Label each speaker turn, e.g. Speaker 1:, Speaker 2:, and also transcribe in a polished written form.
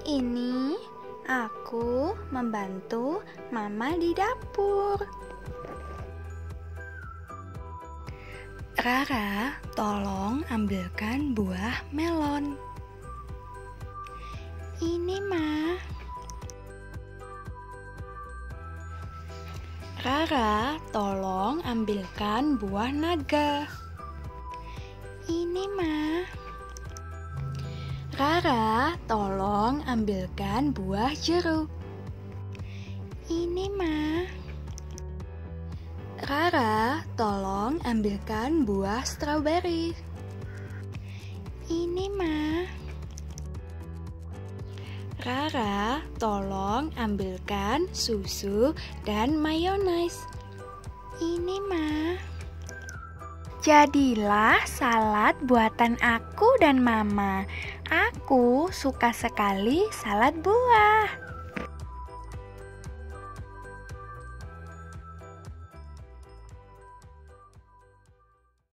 Speaker 1: ini aku membantu Mama di dapur. Rara, tolong ambilkan buah melon. Ini, Ma. Rara, tolong ambilkan buah naga. Ini, Ma. Rara, tolong ambilkan buah jeruk. Ini, Ma. Rara, tolong ambilkan buah stroberi. Ini, Ma. Rara, tolong ambilkan susu dan mayones. Ini, Ma. Jadilah salad buatan aku dan Mama. Aku suka sekali salad buah.